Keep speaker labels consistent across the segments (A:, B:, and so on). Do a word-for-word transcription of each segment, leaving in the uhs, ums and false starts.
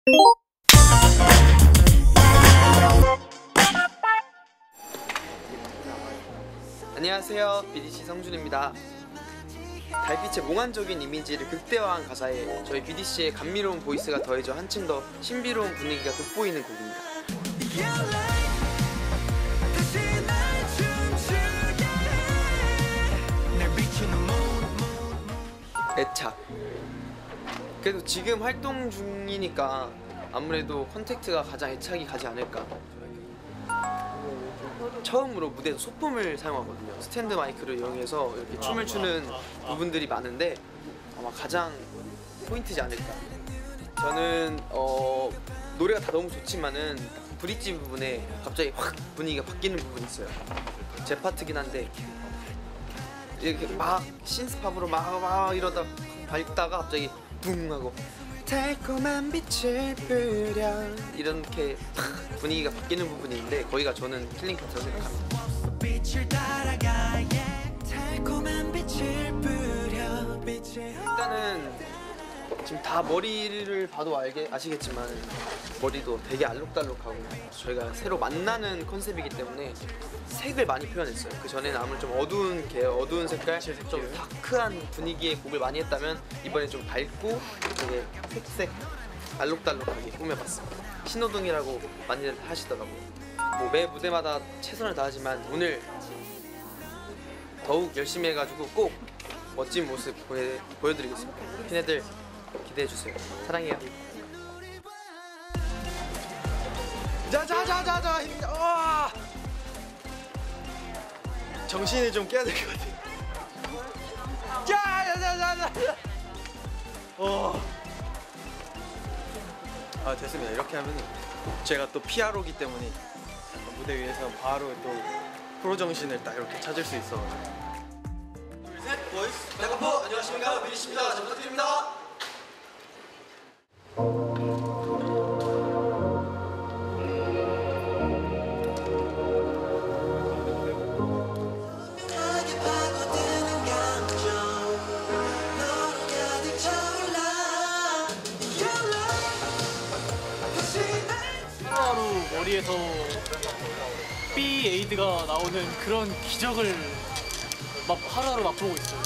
A: 안녕하세요, 비디씨 성준입니다. 달빛의 몽환적인 이미지를 극대화한 가사에 저희 비디씨의 감미로운 보이스가 더해져 한층 더 신비로운 분위기가 돋보이는 곡입니다. 애착. 그래도 지금 활동 중이니까 아무래도 컨택트가 가장 애착이 가지 않을까. 처음으로 무대에서 소품을 사용하거든요. 스탠드 마이크를 이용해서 이렇게 춤을 추는 부분들이 많은데 아마 가장 포인트지 않을까. 저는 어, 노래가 다 너무 좋지만은 브릿지 부분에 갑자기 확 분위기가 바뀌는 부분이 있어요. 제 파트긴 한데 이렇게 막 신스팝으로 막, 막 이러다 밟다가 갑자기 붕 하고 달콤한 빛을 뿌려 이렇게 분위기가 바뀌는 부분이 있는데 거기가 저는 킬링 파트라고 생각합니다. 일단은 지금 다 머리를 봐도 알게 아시겠지만 머리도 되게 알록달록하고 저희가 새로 만나는 컨셉이기 때문에 색을 많이 표현했어요. 그 전에는 아무래도 좀 어두운 계열, 어두운 색깔, 좀 다크한 분위기의 곡을 많이 했다면 이번에 좀 밝고 되게 색색 알록달록하게 꾸며봤습니다. 신호등이라고 많이들 하시더라고요. 뭐 매 무대마다 최선을 다하지만 오늘 더욱 열심히 해가지고 꼭 멋진 모습 보여, 보여드리겠습니다. 팬애들 기대해주세요. 사랑해요. 자자자자자 와 정신을 좀 깨야 될 것 같아. 자자자자자 어. 아 됐습니다. 이렇게 하면 제가 또 피아르오기 때문에 무대 위에서 바로 또 프로 정신을 딱 이렇게 찾을 수 있어. 둘 셋 보이스 백업포 안녕하십니까 비디씨입니다. 잘 부탁드립니다.
B: 하루하루 머리에서 B 에이드가 나오는 그런 기적을 막 하루하루 맛보고 있어요.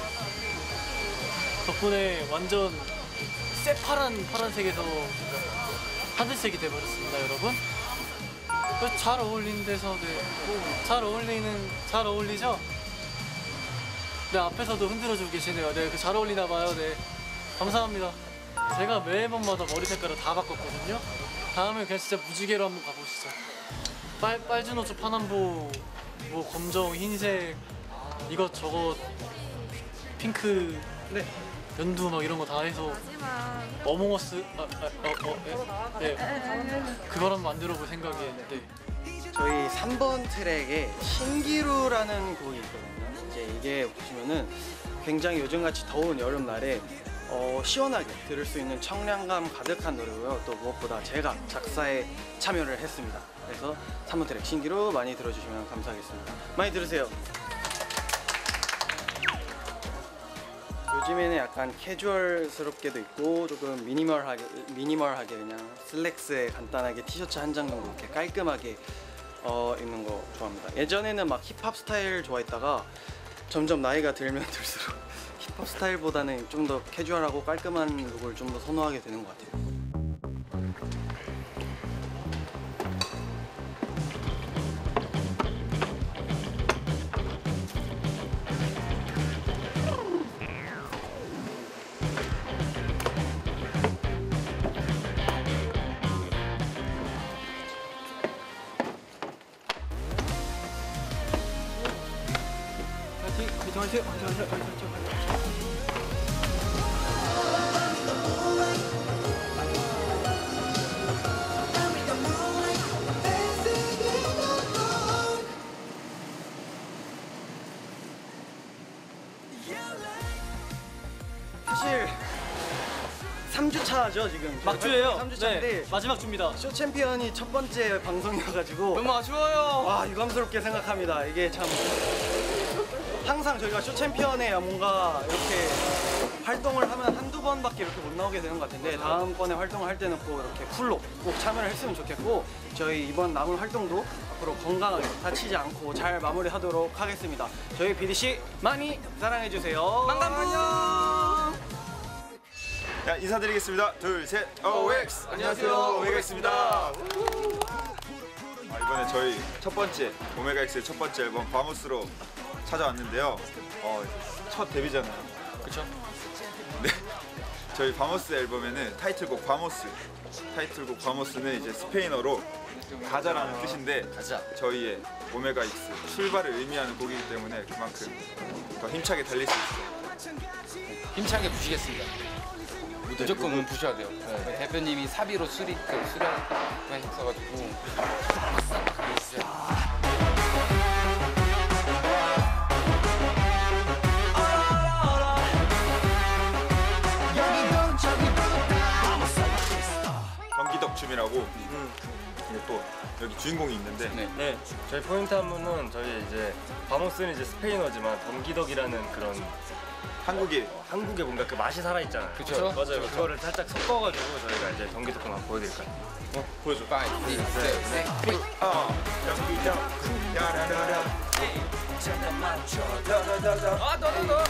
B: 덕분에 완전 새파란 파란색에서 하늘색이 돼버렸습니다, 여러분. 잘 어울리는 데서 네, 잘 어울리는 잘 어울리죠? 네, 앞에서도 흔들어주고 계시네요. 네, 그 잘 어울리나 봐요. 네, 감사합니다. 제가 매번마다 머리 색깔을 다 바꿨거든요. 다음에 그냥 진짜 무지개로 한번 가보시죠. 빨, 빨주노초 파남보, 뭐 검정, 흰색, 이것저것, 핑크, 네. 연두 막 이런 거 다 해서 어몽어스, 아, 아, 어, 어, 예. 네. 그걸 한번 만들어 볼 생각이에요. 네.
C: 저희 삼 번 트랙에 신기루라는 곡이 있거든요. 이제 이게 보시면은 굉장히 요즘같이 더운 여름날에 어, 시원하게 들을 수 있는 청량감 가득한 노래고요. 또 무엇보다 제가 작사에 참여를 했습니다. 그래서 삼 번 트랙 신기루 많이 들어주시면 감사하겠습니다. 많이 들으세요. 요즘에는 약간 캐주얼스럽게도 있고 조금 미니멀하게, 미니멀하게 그냥 슬랙스에 간단하게 티셔츠 한 장 정도 이렇게 깔끔하게 어, 입는 거 좋아합니다. 예전에는 막 힙합 스타일 좋아했다가 점점 나이가 들면 들수록 힙합 스타일보다는 좀 더 캐주얼하고 깔끔한 룩을 좀 더 선호하게 되는 것 같아요.
A: 화이팅! 화이팅! 화이팅! 화이팅! 화이팅!
C: 사실 삼 주 차죠 지금.
B: 막주예요.
C: 삼 주 차인데
B: 네, 마지막 주입니다.
C: 쇼 챔피언이 첫 번째 방송이어가지고
A: 너무 아쉬워요.
C: 와 유감스럽게 생각합니다. 이게 참 항상 저희가 쇼 챔피언에 뭔가 이렇게 활동을 하면 한두 번밖에 이렇게 못 나오게 되는 것 같은데 다음번에 활동을 할 때는 꼭 이렇게 풀로 꼭 참여를 했으면 좋겠고 저희 이번 남은 활동도 앞으로 건강하게 다치지 않고 잘 마무리하도록 하겠습니다. 저희 비디씨 많이 사랑해주세요.
A: 안녕.
D: 야, 인사드리겠습니다. 둘, 셋, 오엑스. 안녕하세요, 오메가엑스입니다. 아, 이번에 저희 첫 번째 오메가엑스의 첫 번째 앨범 바모스로 찾아왔는데요. 어, 첫 데뷔잖아요.
B: 그렇죠?
D: 네, 저희 바모스 앨범에는 타이틀곡 바모스, 타이틀곡 바모스는 이제 스페인어로 가자라는 뜻인데
B: 가자.
D: 저희의 오메가엑스 출발을 의미하는 곡이기 때문에 그만큼 더 힘차게 달릴 수 있어요.
E: 힘차게 부시겠습니다. 무조건 부셔야 돼요. 네. 대표님이 사비로 수리 그 수리하고 있어가지고.
D: 경기덕춤이라고 이게 또 여기 주인공이 있는데
E: 네.
F: 네, 저희 포인트 안무는 저희 이제 바모스는 이제 스페인어지만 덤기덕이라는 그런
D: 한국이
F: 한국의 뭔가 그 맛이 살아 있잖아요.
E: 그쵸?
F: 맞아요. 그거를 살짝 섞어가지고 저희가 이제 덤기덕 한번 보여드릴까요?
D: 어, 보여줘.
E: 파이, 시, 세, 세, 휘.
D: 아, 경기덕 야라라라.
E: 아, 너, 너, 너.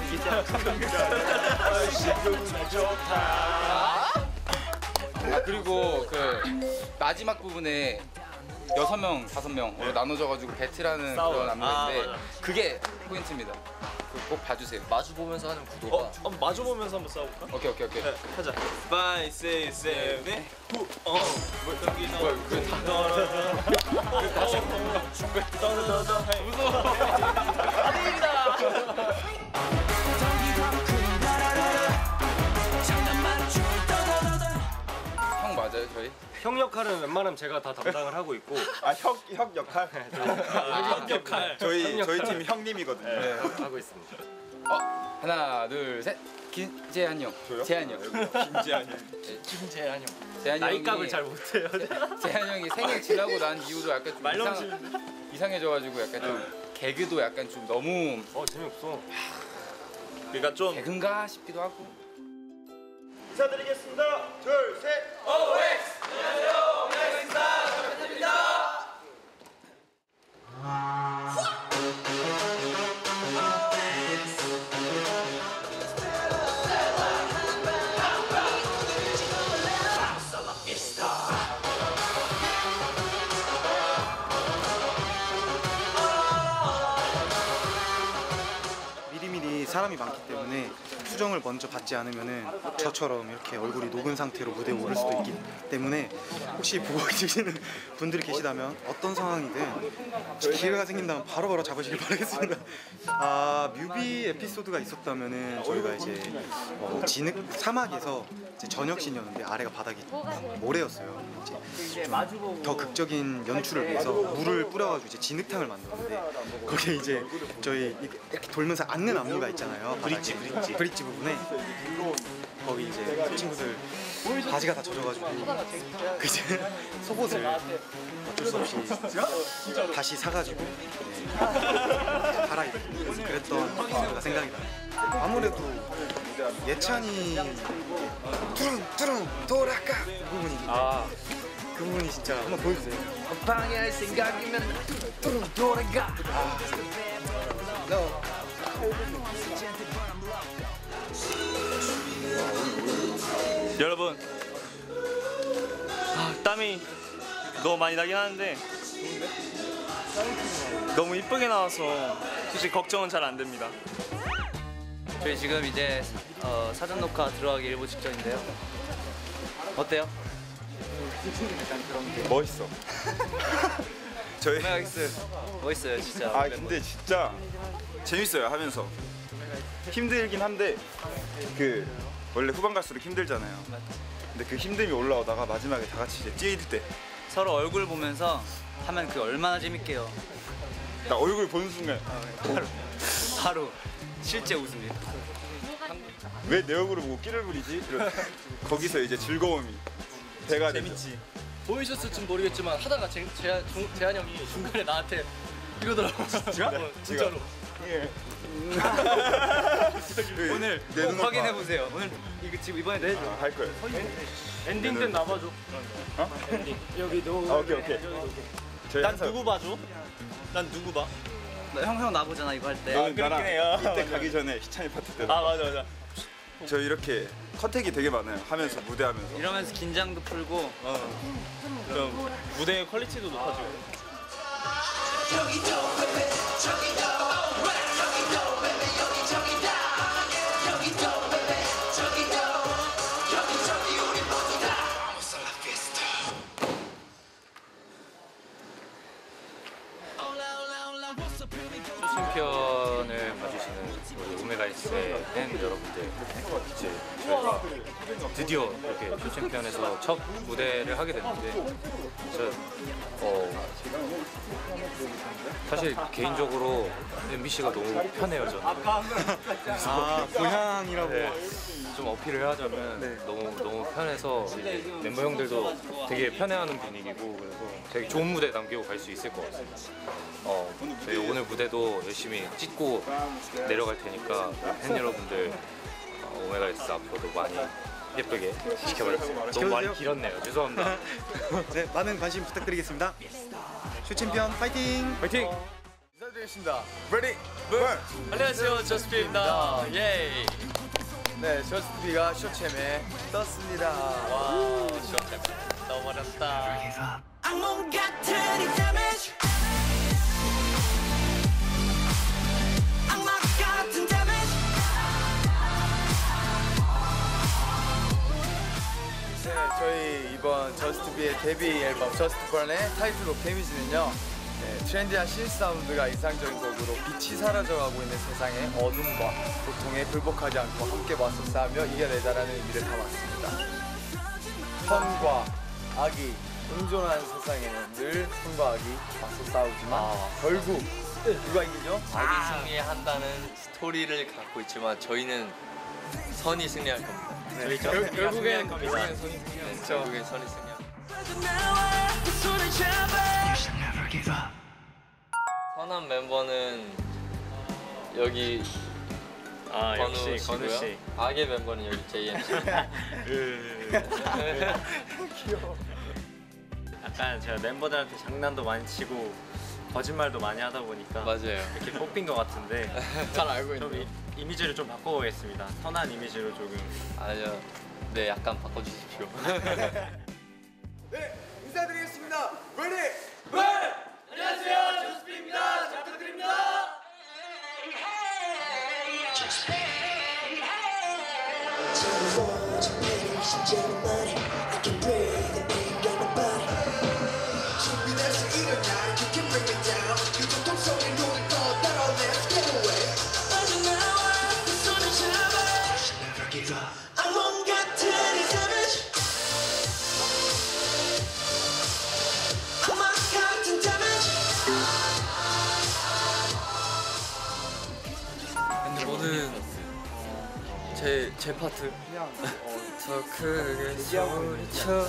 E: 아, 그리고 그 마지막 부분에 여섯 명, 다섯 명으로 나눠져가지고 배틀하는
F: 싸워.
E: 그런 안무인데
F: 아, 맞아.
E: 그게 포인트입니다. 그거 꼭 봐주세요.
B: 마주 보면서 하는 구도가
F: 어, 한번 마주 보면서 한번 싸워볼까?
E: 오케이, 오케이, 오케이.
F: 네, 하자. 파이, 세, 세, 네, 후, 어.
E: 뭐야, 그 다. 형 맞아요, 저희?
F: 형 역할은 웬만하면 제가 다 담당을 하고 있고
D: 아, 혁, 혁 역할?
F: 형 역할
D: 저희 저희 팀 형님이거든요.
F: 네, 하고 있습니다.
E: 어, 하나, 둘, 셋. 김재한 형.
D: 저요?
E: 재한 형.
D: 김재환이.
B: 김재한 형.
E: 재한
F: 나이값을
E: 형이
F: 잘 못해요.
E: 재한 형이 생일 지나고 난 이후로 약간 좀
F: 말넘치는데?
E: 이상, 이상해져가지고 약간 좀 개그도 약간 좀 너무
F: 어, 재미없어. 그러니까 좀
E: 개근가 싶기도 하고.
D: 인사드리겠습니다. 둘, 셋.
G: 미리미리 사람이 많기 때문에 수정을 먼저 받지 않으면은 저처럼 이렇게 얼굴이 녹은 상태로 무대에 오를 수도 있기 때문에 혹시 보고 계시는 분들이 계시다면 어떤 상황이든 기회가 생긴다면 바로바로 잡으시길 바라겠습니다. 아, 뮤비 에피소드가 있었다면은 저희가 이제 어, 진흙 사막에서 이제 저녁신이었는데 아래가 바닥이 모래였어요. 이제 좀 더 극적인 연출을 위해서 물을 뿌려가지고 이제 진흙탕을 만들었는데 거기에 이제 저희 이렇게 돌면서 앉는 안무가 있잖아요. 브릿지, 브릿지, 브릿지 부분에 거기 이제 친구들 바지가 다 젖어가지고 그 이제 속옷을 어쩔 수 없이 다시 사가지고 네, 갈아입고 그랬던 에피소드가 생각이 나요. 아무래도 예찬이 뚜릉 뚜릉 돌아가 그 부분이
B: 아,
G: 그 부분이 진짜 한번 보여주세요.
B: 방해할 생각이면 뚜rum 돌아가. 아,
F: 여러분, 아, 땀이 너무 많이 나긴 하는데 너무 이쁘게 나와서 솔직히 걱정은 잘 안 됩니다.
B: 저희 지금 이제 어, 사전 녹화 들어가기 일보 직전인데요. 어때요?
D: 멋있어. 저희
B: 오메가엑스 멋있어요, 진짜.
D: 아 근데 진짜 재밌어요 하면서 힘들긴 한데 그 원래 후반 갈수록 힘들잖아요. 근데 그 힘듦이 올라오다가 마지막에 다 같이 이제 뛰을 때 나
B: 서로 얼굴 보면서 하면 그 얼마나 재밌게요.
D: 얼굴 보는 순간
B: 바로 바로 실제 웃음이에요.
D: 왜 내 얼굴을 보고 끼를 부리지? 이런 거기서 이제 즐거움이 배가 재밌지.
B: 보이셨을진 모르겠지만 하다가 제, 재한, 중, 재한 형이 중간에 나한테 이러더라고. 진짜? 어, 진짜로.
D: 예. 오늘 내 눈 확인해
C: 보세요. 오늘 이거 지금 이번에 내줘.
D: 아, 할 거예요.
F: 엔딩 때 나봐줘.
D: 어?
F: 여기도.
D: 아, 오케이 오케이. 저희
F: 난
D: 항상-
F: 누구 봐줘? 난 누구 봐?
C: 형형 나보잖아 이거 할 때.
D: 너는 나랑
F: 해요.
D: 이때 가기 전에 희찬이 파트 때.
F: 아 맞아 맞아.
D: 저 이렇게 컨택이 되게 많아요. 하면서 무대하면서.
C: 이러면서 긴장도 풀고.
F: 좀 무대의 퀄리티도 높아지고.
H: 쇼챔피언을 봐주시는 우리 오메가이스의 팬 여러분들, 이제 저희가 드디어 이렇게 쇼챔피언에서 첫 무대를 하게 됐는데, 진짜 어 사실 개인적으로 엠비씨가 너무 편해요 저는.
G: 아 고향이라고.
H: 네, 좀 어필을 하자면 너무 너무 편해서 이제 멤버 형들도 되게 편해하는 분위기고, 그래서 되게 좋은 무대 남기고 갈 수 있을 것 같아요. 어, 저희 오늘 무대도 열심히 찍고 내려갈 테니까 팬 여러분들 어, 오메가이스 앞으로도 많이 예쁘게 지켜봐주세요. 너무 많이 길었네요. 죄송합니다.
G: 네, 많은 관심 부탁드리겠습니다. 쇼챔피언 파이팅!
H: 화이팅!
A: 인사드리겠습니다. Ready, burn.
B: 안녕하세요, 저스트입니다. 예.
A: 네, 저스트비가 쇼챔에 떴습니다.
B: 와, 쇼챔 너무 어렵다.
I: 악몽 같은 이 damage 악마 같은 damage
A: 네, 저희 이번 저스트비의 데뷔 앨범 저스트번의 타이틀곡 데미지는요, 네, 트렌디한 신사운드가 인상적인 곡으로 빛이 사라져가고 있는 세상의 어둠과 고통에 굴복하지 않고 함께 맞서 싸우며 이겨내자라는 의미를 담았습니다. 선과 악이 공존하는 세상에는 늘 선과 악이 맞서 싸우지만
B: 아.
A: 결국 누가 이기죠?
B: 악이 승리한다는 스토리를 갖고 있지만 저희는 선이 승리할 겁니다. 저희
A: 결- 결국엔
B: 겁니다.
A: 결국엔 선이 승리하죠.
B: 결국엔 선이 승리할 겁니다.
I: 나와 그 손을 잡아
B: 선한 멤버는 여기
F: 아
B: 건우
F: 역시 건우
B: 씨고요.
F: 씨.
B: 악의 멤버는 여기 제이엠씨.
F: 약간 제가 멤버들한테 장난도 많이 치고 거짓말도 많이 하다 보니까
B: 맞아요.
F: 이렇게 뽑힌 것 같은데
B: 잘 알고
F: 좀
B: 있네요.
F: 이, 이미지를 좀 바꿔보겠습니다. 선한 이미지로 조금.
B: 아니요. 네, 약간 바꿔주십시오.
A: 네, 인사드리겠습니다. Ready,
I: 맞아 나와 그 손을 잡아 악몽 같은 이 damage 악마 같은 damage
B: 저는 제, 제 파트 더 크게 소리쳐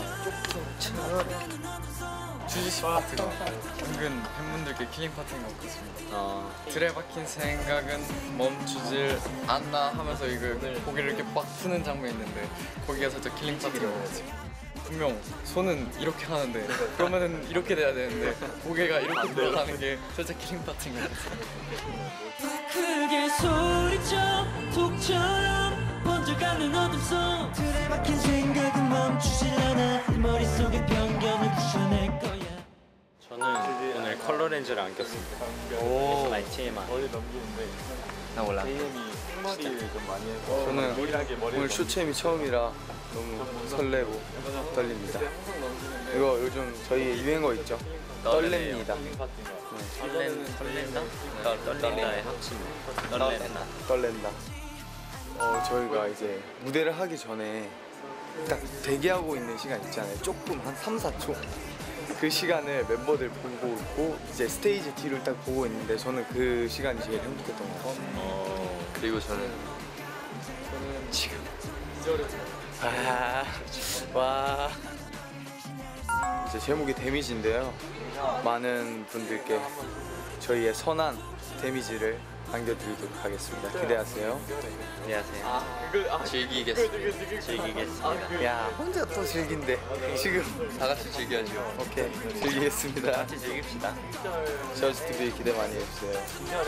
B: 주지씨 파트가 은근 팬분들께 킬링 파트인 것 같습니다. 들에 박힌 생각은 멈추질 않나 하면서 이거 고개를 이렇게 막 푸는 장면이 있는데 거기가 살짝 킬링 파트인 것 같아요. 분명 손은 이렇게 하는데 그러면은 이렇게 돼야 되는데 고개가 이렇게 돌아가는 게 살짝 킬링 파트인 것 같아요.
I: 크게 소리쳐 독처럼 번져가는 어둠 속 틀에 박힌 생각은 멈추질 않아 내 머릿속에 편견을 부셔낼 거야.
F: 저는 오늘 컬러 렌즈를 안 꼈습니다. 오. 마이 티엠아이.
D: 머리 넘기는데
B: 나 몰라.
D: 제이엠이 생머리를 좀 많이 해서
A: 저는
D: 유일하게 머리를
A: 오늘 쇼챔이 처음이라 너무 설레고 떨립니다. 이거 요즘 저희 유행어 있죠? 떨립니다.
B: 설렌, 설렌다? 떨린다의 합친 떨렌다.
A: 떨렌다. 어, 저희가 이제 무대를 하기 전에 딱 대기하고 있는 시간 있잖아요. 조금 한 삼, 사 초. 그 시간을 멤버들 보고 있고 이제 스테이지 뒤를 딱 보고 있는데 저는 그 시간이 제일 행복했던 것 같아요.
B: 어, 그리고 저는
A: 지금 아, 와. 이제 제목이 데미지인데요. 많은 분들께 저희의 선한
J: 데미지를 안겨드리도록 하겠습니다. 기대하세요. 안녕하세요.
A: 아, 그걸 아,
J: 즐기겠습니다. 즐기겠습니다. 야, 혼자 또 즐긴대. 지금 다 같이 즐겨야죠. 오케이, 즐기겠습니다. 같이 즐깁시다. 저스트 비 기대 많이 해주세요.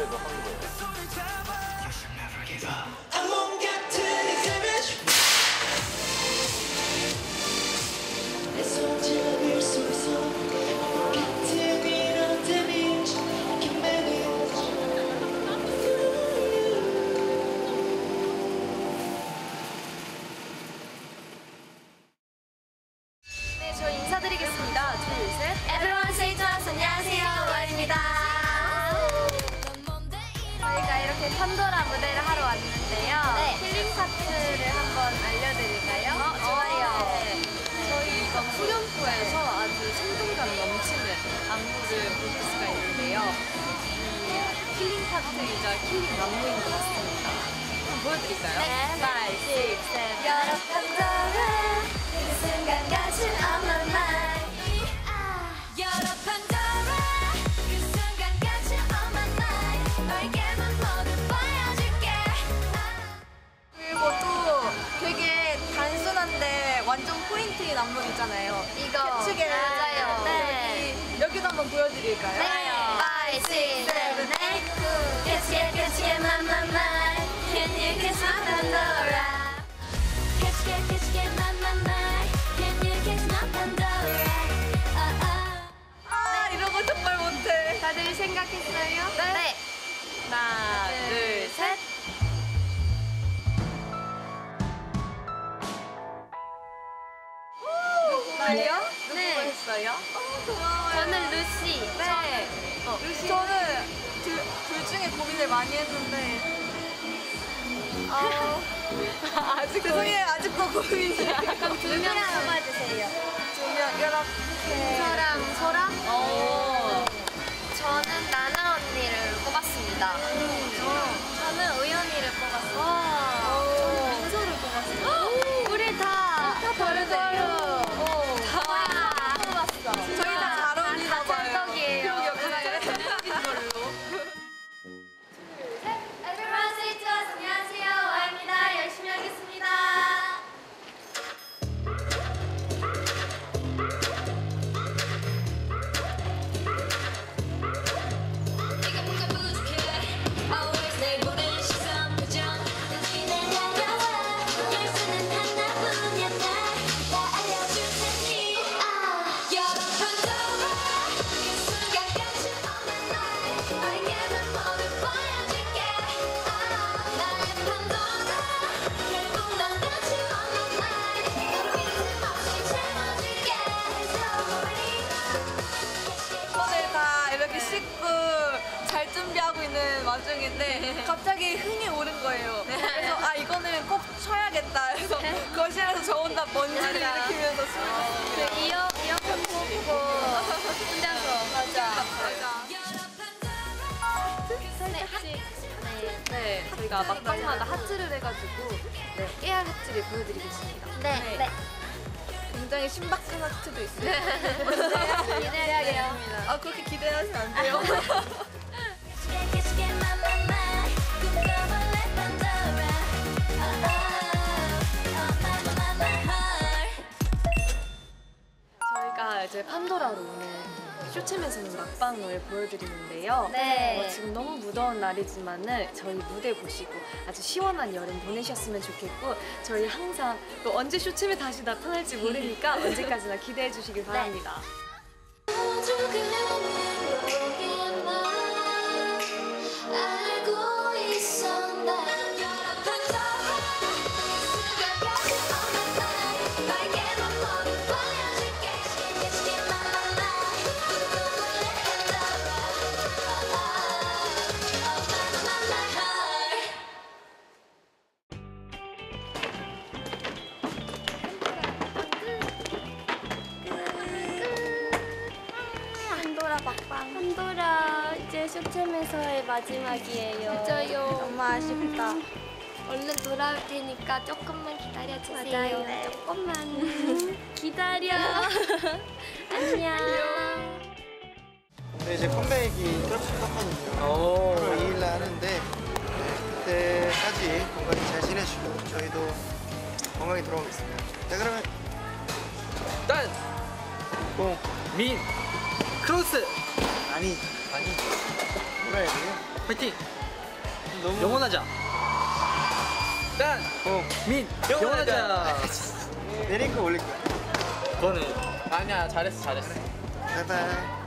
K: 네, 저 인사드리겠습니다. 둘, 셋. Everyone say to us. 안녕하세요, 와입니다. 저희가 이렇게 판도라 무대를 하러 왔는데요. 네. 힐링 파트를 한번 알려드릴까요? 어, 좋아요. 네. 저희 이번 후렴구에서 아주 생동감 넘치는 안무를 보실 수가 있는데요. 이 힐링 파트이자 힐링 안무인 것 같습니다. 한번 보여드릴까요? 네. 파이브, 식스, 세븐. 여러 판도라 그 순간같이 on my mind. 여러 판도라 그 순간같이 on my mind. 너에게만 모두 보여줄게. 그리고 또 되게 단순한데 완전 포인트인 안무 있잖아요. 이거 캐치게 맞아요. 네. 여기, 여기도 한번 보여드릴까요? 네. 파이브, 식스, 세븐, 에잇, 구. 캐치게 캐치게 my my mind. Can you catch my Pandora? 캐치게 캐치게 my my mind. Can you catch my Pandora? Oh, oh. 아, 이런 거 정말 못해. 다들 생각했어요? 네. 네. 하나, 둘, 셋. 누구예요? 네. 누구 했어요? 어, 고마워요. 저는 루시. 네. 어, 루시. 저는 둘, 둘 중에 고민을 많이 했는데. 어, 아직 죄송해요. 아직도 고민이에요. 그럼 두 명 뽑아주세요. 두 명 이렇게. 저랑 저랑. 오. 저는 나나 언니를 뽑았습니다. 음. 저는 의연이를 뽑았어요. 저는 민서를 뽑았어요. 우리 다, 다 다르대요. 다 뽑았어. 저희 다 잘 어울리나 봐요. 찰떡이에요. 찰떡인 걸로. Everyone say to us. 안녕하세요, 와입니다. 열심히 하겠습니다. 네가 뭔가 부족해. Always 내 보는 시선 표정 눈치는 달려와. 열수는 하나뿐이야. 다 알려줄 테니. 여러 판도라 그 순간같이 on my mind. 너에게만 모두 보여줄게. 나의 판도라 결국 넌 같이 on my mind. 너를 빈틈없이 채워줄게. 오늘 다 이렇게 씻고 잘 준비하고 있는 와중인데 갑자기 흥이 오른 거예요. 그래서 아 이거는 꼭 쳐야겠다 해서 거실에서 저 혼자 먼지를 일으키면서 숨을 이어 이어폰 꽂고 혼자서 맞아 맞아. 살짝씩 네, 네 저희가 막방마다 하트를 해가지고 네 깨알 하트를 보여드리겠습니다. 네, 네. 굉장히 신박한 하트도 있어요. 기대해야겠습니다. 아 그렇게 기대하시면 안 돼요. 저희가 이제 판도라로 오늘 쇼챔에서는 막방을 보여드리는데요. 네. 어, 지금 너무 무더운 날이지만은 저희 무대 보시고 아주 시원한 여름 보내셨으면 좋겠고 저희 항상 또 언제 쇼챔에 다시 나타날지 모르니까 언제까지나 기대해 주시길 바랍니다.
L: 판도라 이제 쇼챔에서의 마지막이에요.
K: 맞아요.
L: 너무 아쉽다. 얼른 돌아올 테니까 조금만 기다려주세요.
K: 맞아요. 네.
L: 조금만 기다려. 안녕.
M: 네, 이제 컴백이 조금씩 떴거든요.
A: 오.
M: 팔월 이일 날 하는데 네, 그때까지 건강히 잘 지내시고 저희도 건강히 돌아오겠습니다. 자, 그러면
A: 딴!
M: 공,
A: 민! 크로스!
M: 아니,
A: 아니.
M: 뭐라 해야 돼요?
A: 화이팅!
M: 너무
A: 영원하자! 딴!
M: 공,
A: 민! 영원하자!
M: 내 링크 올릴 거야.
A: 그거는 아니야, 잘했어, 잘했어.
M: 바이바이.